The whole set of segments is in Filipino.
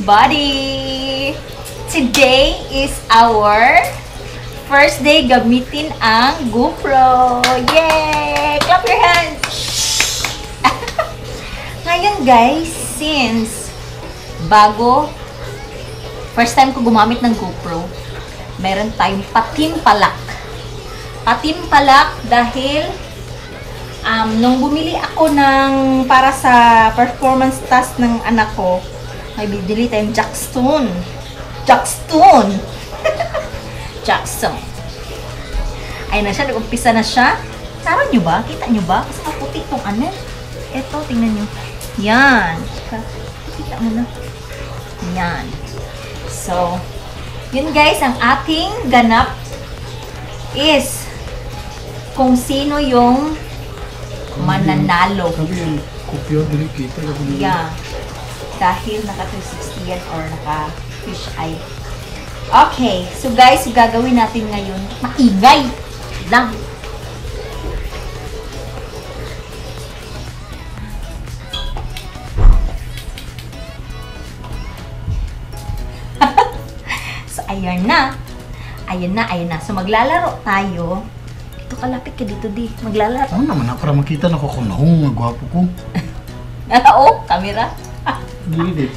everybody! Today is our first day gamitin ang GoPro. Yay! Clap your hands! Ngayon guys, since first time ko gumamit ng GoPro, meron tayong patimpalak. Patimpalak dahil nung bumili ako para sa performance task ng anak ko, may bibili tayong Jackstone. Jackstone. Ayun na siya, nag-umpisa na siya. Tara nyo ba? Kita nyo ba? Kasi maputi itong ano. Ito, tingnan nyo. Yan. Kita mo na. Yan. So, yun guys, ang ating ganap is kung sino yung mananalo. Sabi, kopya, dili kita. Yeah. Dahil naka 360 yan or naka fish eye. Okay. So guys, gagawin natin ngayon, maingay lang. So, ayan na. So, maglalaro tayo. Dito kalapit ka dito, di. Maglalaro. Ano naman na, para makita na ko kung nahong magwapo ko. Oo, camera. Dili dito.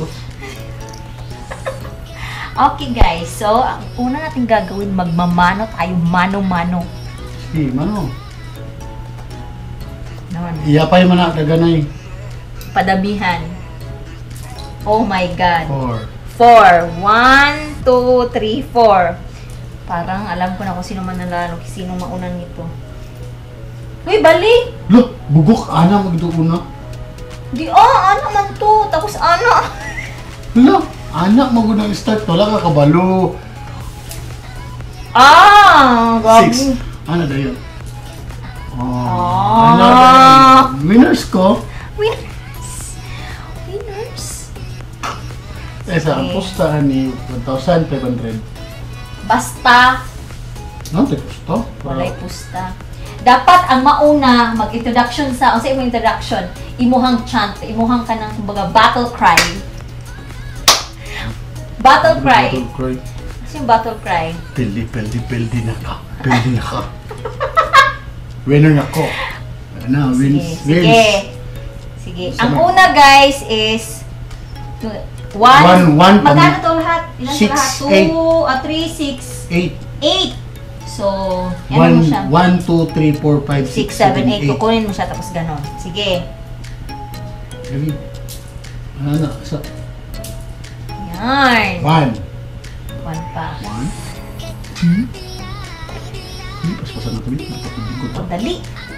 Okay guys, so ang una natin gagawin, magmamano tayo, mano-mano. Sige, mano. Naman. Iyapay man na, kaganay. Padamihan. Oh my God. 4. 4. 1, 2, 3, 4. Parang alam ko na kung sino man nanalo, sino maunan nito. Uy, balik! Look, bugok, ana magduuna. Di, ano man to? Tapos ano? Look, anak magunang start to lang kabalo. Gabi. 6. Ano dayon? Ah. Ano dayon? Winners ko. Winners. Sa ang pustahan ni 1,500. Basta, No, te pusto. walay pusta. Dapat ang mauna mag-introduction sa, sa imong introduction, imuhang chant, imuhang ka ng kumbaga battle cry. Battle cry. Kasi yung battle cry. Pildi na ka. Winner na ko. Ano, wins. Sige. Ang una guys is 1. Magkano to lahat? Ilan to lahat? 2, 3, 6, 8. So, ano mo siya? 1, 2, 3, 4, 5, 6, 7, 8. Kukunin mo siya tapos ganon. Sige. Gabi. Ano, isa. Yan. 1. 1 pa. 1, 2. Paspasan na kami. Napapagod ko. Dali.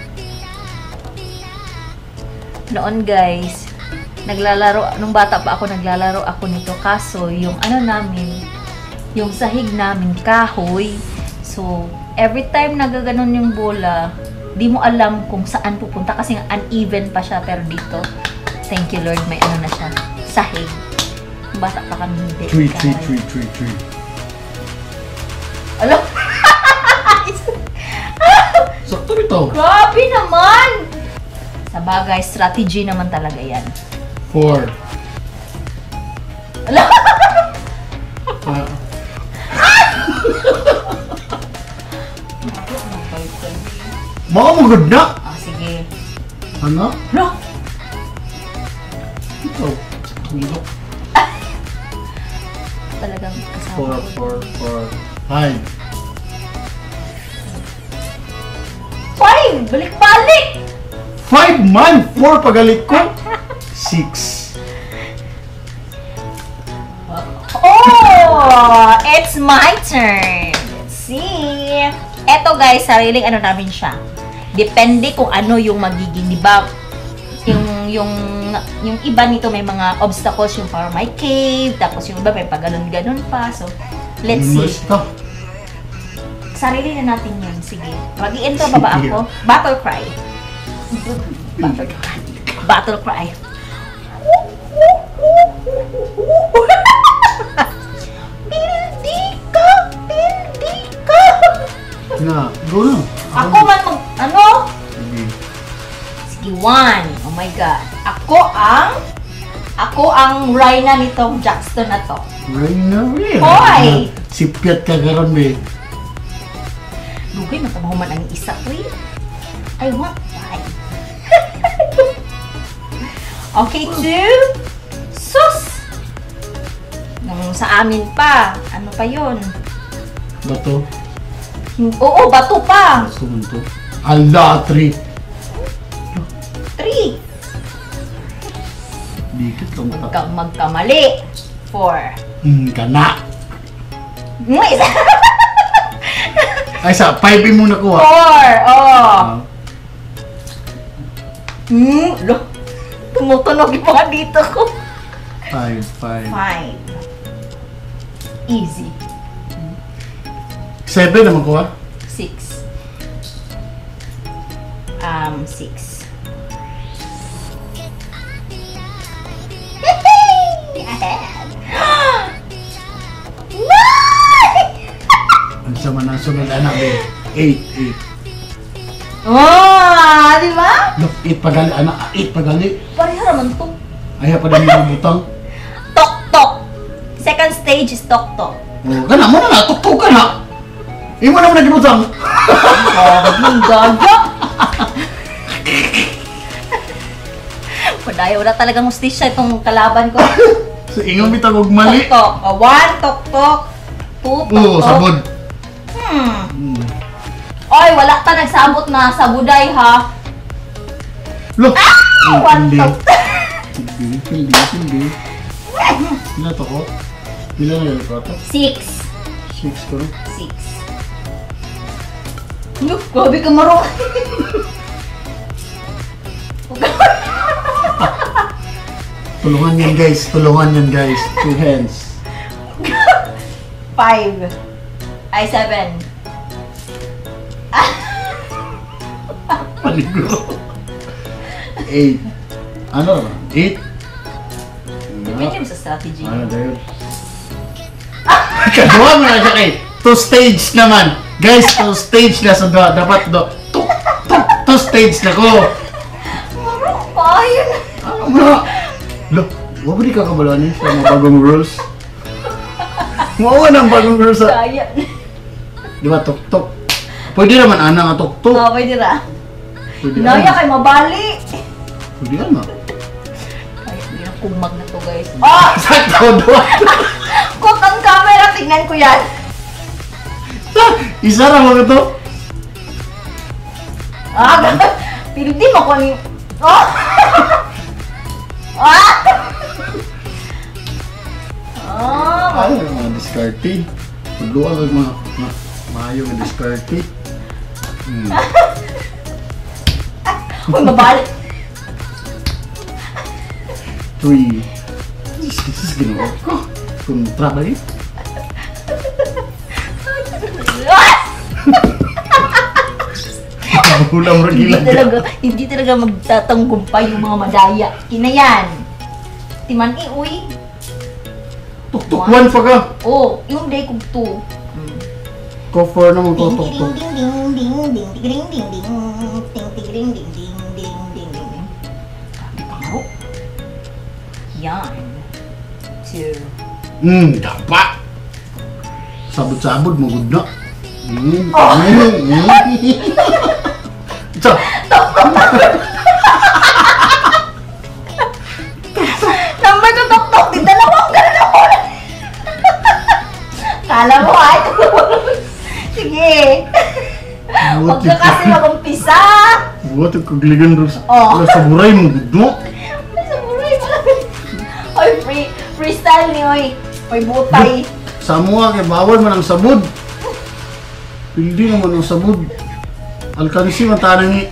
Noon guys, nung bata pa ako, naglalaro ako nito. Kaso, yung ano namin, yung sahig namin, kahoy. So, every time nagaganon yung bola, di mo alam kung saan pupunta kasi uneven pa siya. Pero dito, thank you Lord, may ano na siya, sahig. Bata pa kami, hindi. 3. Alam? Sakto nito. Grabe naman! Sa bagay, strategy naman talaga yan. 4. Alam? Mga magod na! Sige. Ano? No! Ito. Tulog. Talagang kasama. 4. 5. 5! Balik-balik! 5 man! 4 pagalit ko! 6. Oh! It's my turn! Let's see! Eto guys, sariling ano namin siya. Depende kung ano yung magiging, di ba? Yung iba nito may mga obstacles, yung para may cave, tapos yung iba may pag-ganon-ganon pa. So, let's see. Sarili na natin yun. Sige. Mag-i-intro pa ba ako? Battle cry. Battle cry. Pildi ka! Na, go na. Ako man Sige, 1. Oh my God. Ako ang Ako ang Rhina nitong Jackson na to. Reyna, Hoy! Sipiat ka karon be. Dugay, matabahuman ang isa ko eh. I want 5. Okay, 2. Sus! Nung sa amin pa. Ano pa yon? Bato. Oo, bato pa. Sumun to. Ala, 3. 3. Dikit lang ka. Magkamali. 4. Kana. Isa. Ay, sa 5 mo nakuha. 4. Oh. Ah, Lo. Tumutunog yung mga dito ko. 5. 5. Easy. 7 naman kuha. 6. 6. Ang sama na sunod anak be. 8. Oh, di ba? Look, 8 pagali anak. 8 pagali. Pareho naman to. Ayaw pa din yung butang. Tok-tok. Second stage is tok-tok. Oh, kana mo na tuktok ka na. Imo na mo nagibutang. Ang gaga. Padaya, wala talagang hustisya itong kalaban ko. So, ingon bitag og mali. Tok-tok. 1, tok-tok. 2, tok-tok. Oo, sabod. Oy, wala ta nagsabot na sa buday, ha? Look. One tok. Hindi. Pila to ko? Pila na yun ko to? 6. 6 ko. 6. Look, grabe ka marunong. Tulungan yan guys. Tulungan yan guys. 2 hands. 5. Ay, 7. Paligro. 8. Ano? 8? Depende mo sa strategy. Ano dayon? Kadua mo na siya kay 2 stage naman. Guys, 2 stage na sa dapat do. 2 stage na ko. Marunong pa yun. Look, wag mo di ka kabalaan sa mga bagong rules. Mawa ng bagong rules sa... Kaya. Di ba, tok-tok? Pwede naman ana nga tok-tok. Oh, pwede na. Pwede Naya kay mabali. Pwede ana. Ay, hindi na kumag na to, guys. Ah! Sakto doon. Cook ang camera. Tignan ko yan. Isa na mo ito. Ah, pildi mo ko ni... Oh! Ah! Oh! Ano yung mga discarded? Pagluwa ang mga maayo nga discarded. Uy, mabali. 3. Jesus, ginawa ko. Kontra ba yun? Ulam ragilan Hindi talaga magtatanggumpay yung mga madaya. Kinayan. Timan uy. Tuk-tuk 1 pa ka. Oh, yung day kong 2. Cover naman ko tuk-tuk. Ding ding ding ding ding ding ding ding ding ding ding ding ding ding ding. Sabi pa nga. Yan. 2. Dapat. Sabod-sabod mo gud na. Ito. Number to tok-tok. Di dalawang ganun ako. Kala mo ay. Sige. Huwag ka kasi mag-umpisa. Buat ang kagligan rin sa... Oh. Sa buray mo gud no. Sa buray mo lang. Oy, freestyle ni oy. Oy, butay. Sa mua kay bawal man ang sabod. Pildi naman ang sabod. Alkansi man tanang ni.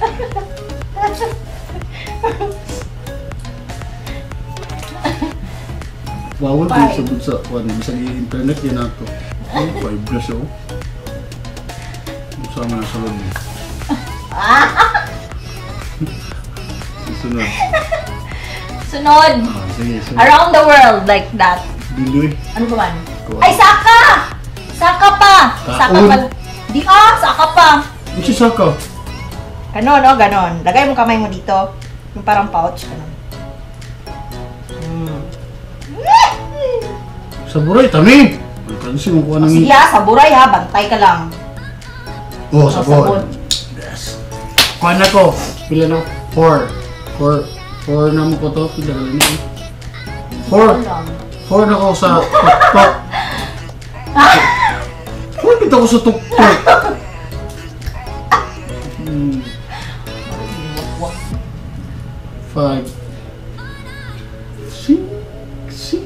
Bawal din sabod sa kuan sa internet yan ato. Ay, 5 plus oh. Sama na sa loob. Sunod. Sunod. Sige, sunod. Around the world like that. Biloy. Ano ba man? Kuwan. Ay, saka! Saka pa! Saka Kaon. pa. Di saka pa. Ano si Saka? Ganon, no? Ganon. Lagay mo kamay mo dito. Yung parang pouch. Ganon. Sa buray, tami! Kasi mo kuha O, sige ng... ha, saburay ha, bantay ka lang. Oh, O, sabon. Yes. Kuha na ko. Pila na? 4. 4 na mo ko to. Pila na lang. 4. Lang. 4 na ko sa tuktok. 4 kita ko sa tuktok. Hmm. 5. 6.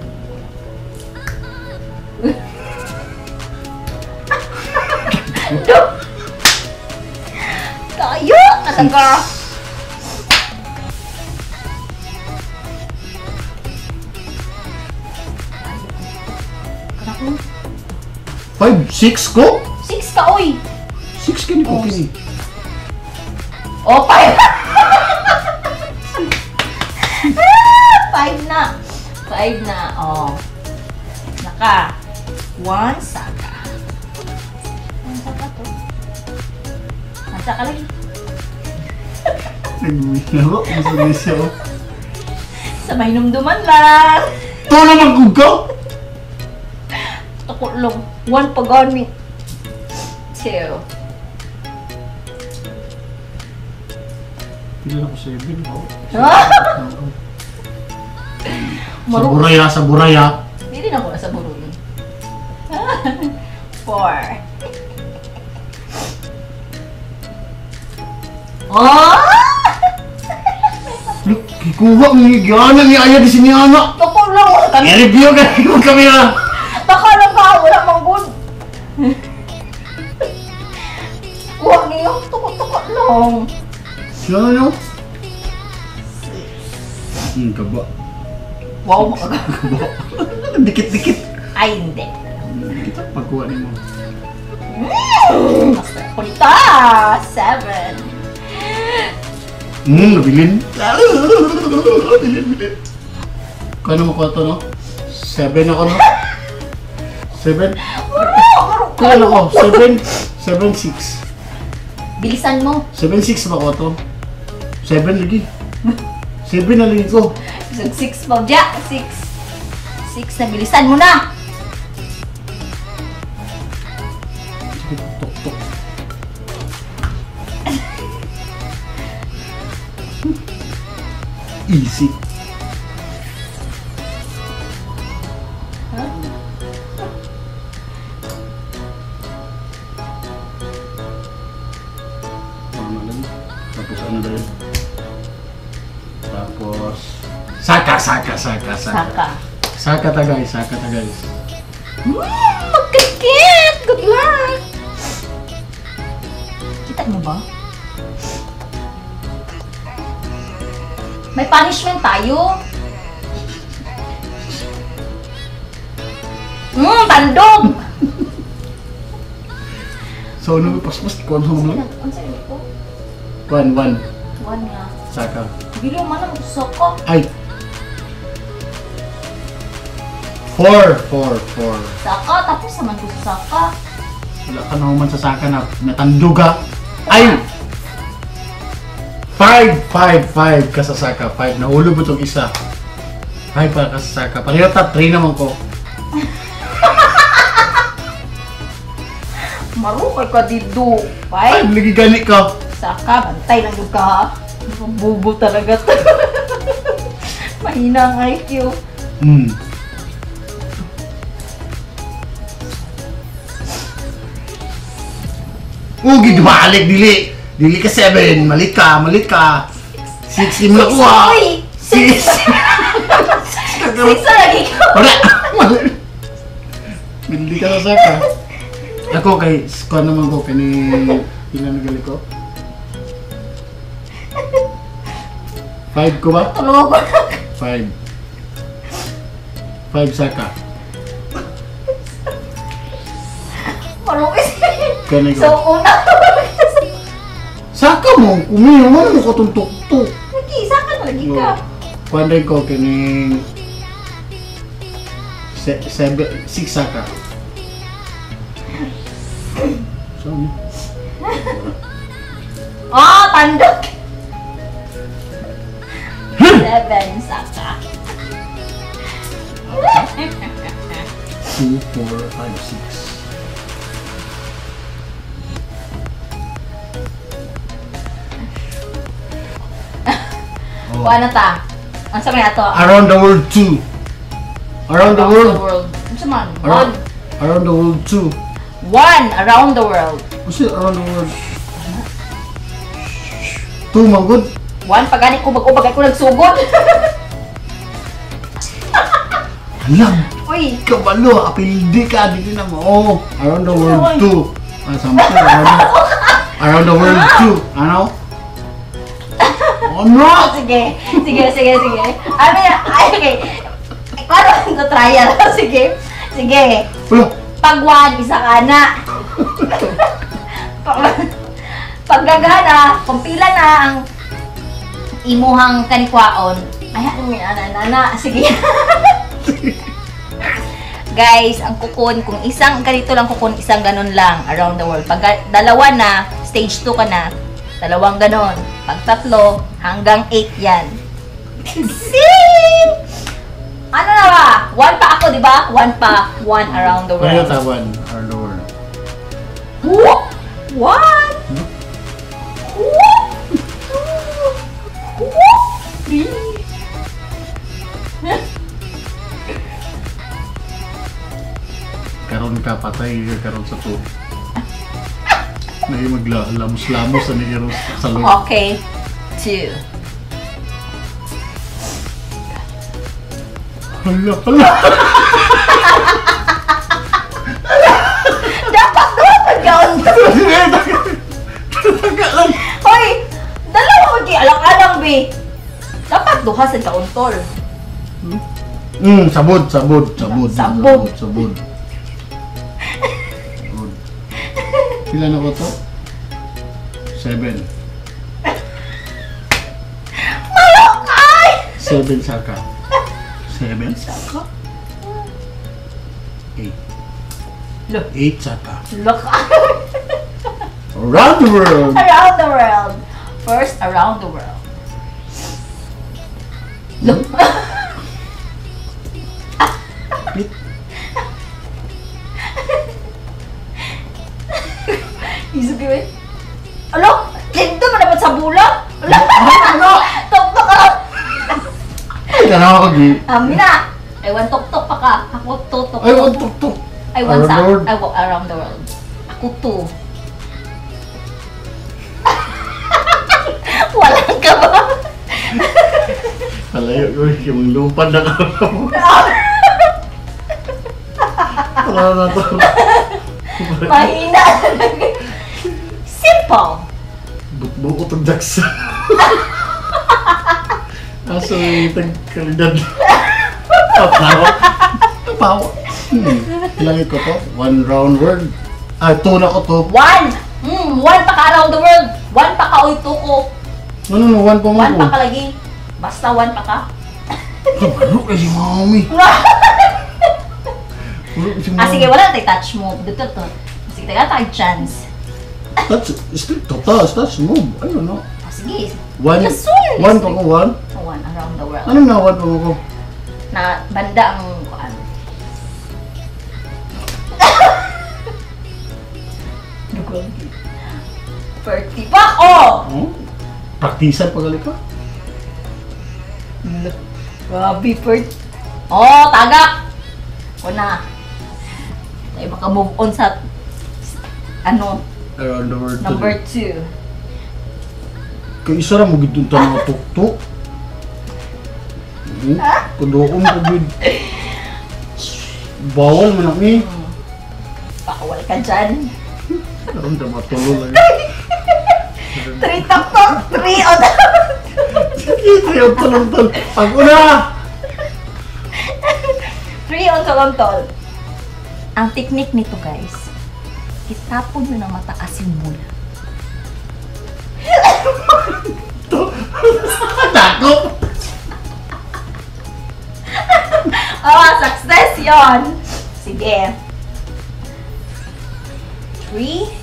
Tayo! Talaga! Kanako. 5, 6 ko? 6 ka, oy! 6 kini ko kini. O, 5! 5 na. 5 na, o. Naka. 1 saka. 1 saka to. 1 saka lagi. Nagmino ko. Masagay siya ko. Sabay numduman lang. Ito naman kung ka! Ako lang. 1 pagani. 2. Pila na ko 7 ko. Sa Maru. buraya, sa buraya. Hindi na ako nasa buruli. 4. Oh! Look, kikuha mo yung gana ni Aya di sini anak. Ako lang. Kami. I-review ka yung kamera. Taka lang ka. Wala mang good. Huwag niyo. Tukot-tukot lang. Siya nyo? Kaba. Wow, makaga. Kaba. Dikit-dikit. Ay, hindi. Kita pagkuha ni mo. Basta kulita. 7. Nabilin. Bilin. Kano mo ko ito, no? 7 ako, no? 7? Kano ko? 7? 7-6. Bilisan mo. 7-6 ba ko ito? 7 lagi. 7 na lagi ko. Isang 6 pa. Diya, 6. 6 na bilisan mo na. Tok-tok. Easy. Tapos ano ba yun? Tapos... Saka. Saka. Saka ta guys. Magkakit! Good luck! Kita niyo ba? May punishment tayo. Tandog! So ano ba paspas? Kuhan mo na? Ang sa'yo ko? 1. 1 nga. Saka. Bili mo na magsoko. Ay! 4. Saka, tapos naman ko sa saka. Wala ka na naman sa saka na natanduga. Ay! 5 ka sa saka. 5. Nahulog mo itong isa. 5 pa ka sa saka. Pareho ta, 3 naman ko. Marukay ka dito. 5, 5. lagi gali ka. Saka, bantay lang yung ka ha. Bubo talaga to. Mahina ang IQ. Ugi, dumalik, dili ka 7, malit ka. 6 mo nakuha. Uy! 6. 6 na lagi ka. Wala! Hindi ka sa saka. Ako kay, score naman ko, kani ilan na gali ko? 5 ko ba? Tulog ko na. 5. 5 saka. Marukay Kani So, ko. una. Saka mo, kumiyo mo mo katuntok-tok. Lagi, saka na lagi ka. Kuanday ko kini 6 saka. So, Tandok. 7 saka. 2, 4, 5, 6. Kuha na ta. Ang sabi na to? Around the world 2. Around the world. Ano sa man? Around the world 2. 1 around the world. Kasi around the world. 2 man good. 1 pagani ko mag-ubag ako nagsugod. Alam. Uy. Kabalo, apildi ka, di na mo. Oh, around the world 2. Sampai around the world 2. Ano? Oh no! Sige. Ay, okay. Paano ito trial? Sige. Wala. Pag 1, isa ka na. Pag gagana, kung pila na ang imuhang kanikwaon, ay, ano may nana. Sige. Guys, ang kukun, kung isang ganito lang kukun, isang ganon lang around the world. Pag dalawa na, stage 2 ka na, dalawang ganon. Pag 3, hanggang 8 yan. See? Ano na ba? 1 pa ako, di ba? 1 pa. 1 around the Kaya world. tawan, around the world. What? 3. Karon ka patay, karon sa to. Naging maglamos-lamos ani karon sa loob. Okay. 2. Hala. Dapat doon pagkaon. Hoy! Dalawa mo di alang-alang, be. Dapat duha sa kauntol. Sabod. Sabod. Pila na ko to? 7. Malokay! 7 saka. 7 saka? 8. Look. 8 saka. Lokay! Around the world! Around the world. First, around the world. Look. Isip ko eh. Alo? Kinto mo naman sa bula? Alo? Tok-tok ka! Tanawa ko gi. Mina! I want tok-tok pa ka. Ako tok-tok. Ay, wag tuk-tuk. I want sa... Around the world. I walk around the world. Ako to. Walang ka ba? Kalayo ko, yung lumpad na ka. Wala na to. Mahina. Simple. Bukbuk ko itong Jackson. Aso yung tagkalidad. Tapawa. Ilang ko to? 1 round world. Ah, 2 na ko to. 1 pa ka around the world. 1 pa ka oy tuko. No, 1 pa mo 1 ko. pa ka lagi. Basta 1 pa ka. Ano kasi mami? Sige, wala na tayo touch move. Dito to. Sige, tayo tayo chance. Touch, still totas, touch move. Ayun no. Sige. 1 Kasuyo. 1 pa ko, 1. 1 around the world. Ano na 1 pa mo ko? Na banda ang kuan. Dugong. 30 pa ko! Oh? Praktisan pagalit ka? Grabe, Pert. Oh, tagak! Una. Tayo baka move on sa ano, Around the world. number 2. Kaya isa ra mo gid tanong nga tuktok. Kudoon ko gid. Bawal man ako eh. Bawal ka dyan. Karon ta matulo lang. 3 tok-tok, 3 o Ayaw talong-tol. Pag una! 3 on tolontol. Ang technique nito, guys, itapon nyo ng mataas yung bula. Takot! Success yon. Sige. 3.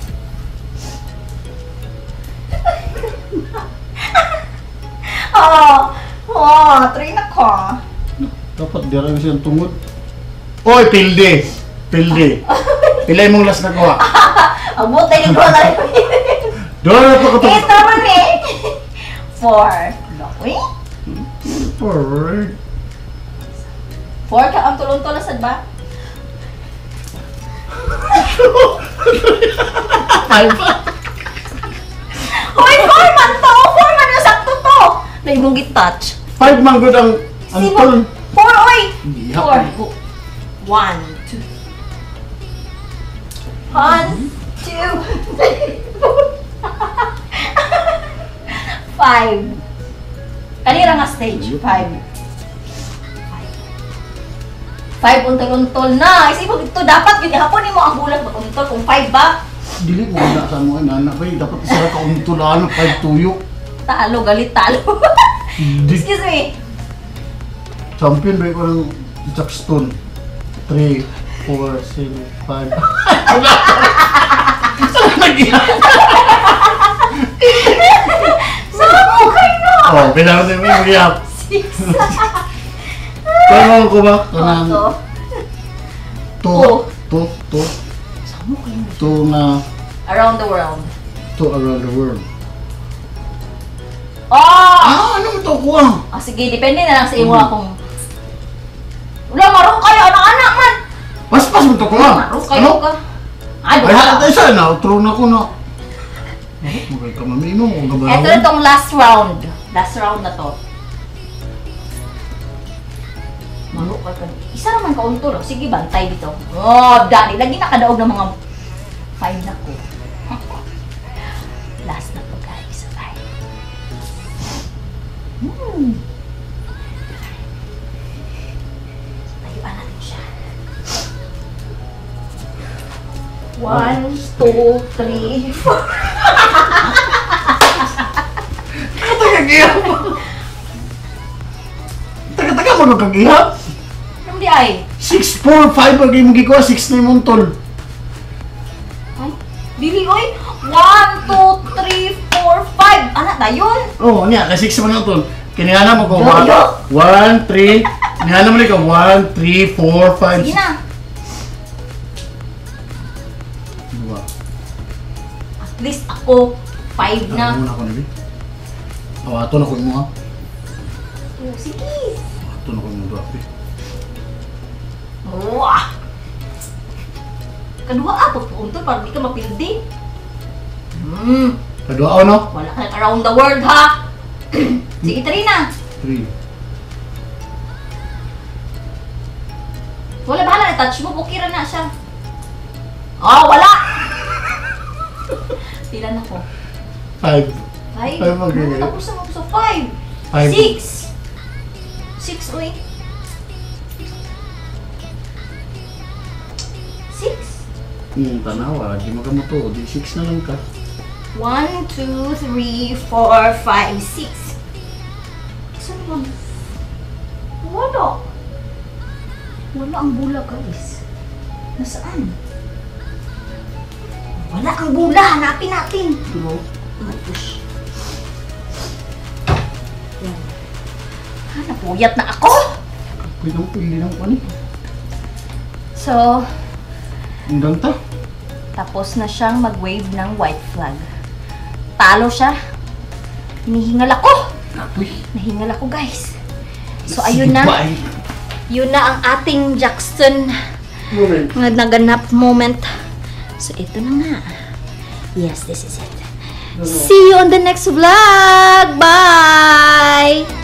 Oh, 3 na ko. Dapat di rin siyang tungod. Oy, pilde! Pildi. Pilay mong last na kuha. Ang butay ni ko na rin. Doon na pa ko to. Ito man eh. 4. Uy? 4. 4 ka ang tulong-tulong sad ba? 5. Hoy, 4 man to! 4 man yung sakto to! Na imong gitouch. 5 man good ang tol. 4, oy! Gihap. 4. 1, 2. 1, 2, 3, 4. 5. Kanira nga stage? 5. 5 untol-untol na. Isip mo ito, dapat yun. Hapon mo ang bulan untol kung 5 ba? Dili mo na sa mo na bay dapat isa ka untulan 5 tuyo. Talo, galit talo. Excuse me. Champion ba ko ng Jackstone? 3, 4, 7, 5. Saan nag-iyak? Saan kayo na? Oh, kailangan din mo iyak. 6. Kaya ko ba? Kanang Two. to Saan mo kayo? to na Around the world. to around the world. Oh! Ano to ko ah? Sige, depende na lang sa imo akong... Wala, marong kayo, anak-anak man! Pas-pas mo to ko ah. Marong kayo ka. Ay, Ay, wala. hata isa na, outro na ko na. Magay ka mamino ko gabaw. Ito na tong last round. Last round na to. Mano ka ka. Isa naman ka untol. Sige, bantay dito. Oh, Daddy. Lagi nakadaog ng mga 5 na ko. Last na to, guys. 5. Tayuan natin siya. 1, 2, 3, 4. Tagagihap. Taga-taga mo nagkagihap. Ano di ay? 6, 4, 5 pag yung gikuha, 6 na yung tol. Ay, dili oy. 1, 2, 3, 4, 5. Anak na yun. Oo, niya, kasi 6 man yung tol. Kinihana mo ko, Yo-yo. 1, 3, kinihana mo ka, 1, 3, 4, 5. Sige na. Diba? At least ako, 5 na. Muna ko na, Bi. Awato na ko mo ha. Oh, sige. Awato na ko mo drop, Bi. Wah! Kadua ako, punto para di ka mapildi. Kadua ako, no? Wala ka around the world, ha? Sige, tari na. 3. Wala, bahala na. Touch mo, bukira na siya. Oh, wala! Pila na ko. 5. 5? Ay, magiging. Tapos na ako sa 5. 5. 6, uy. 6. Tanawa, di magamoto. Di 6 na lang ka. 1, 2, 3, 4, 5, 6. Saan naman? Wala. Wala ang bula, guys. Nasaan? Wala ang bula. Hanapin natin. Ano? Push. Yan. Napuyat na ako. Pili ng pani. So, Ang ganta. tapos na siyang mag-wave ng white flag. Talo siya. Hinihingal ako. Apoy. Nahingal ako, guys. So, ayun na. Yun na ang ating Jackson Moment. nga naganap moment. So, ito na nga. Yes, this is it. See you on the next vlog. Bye!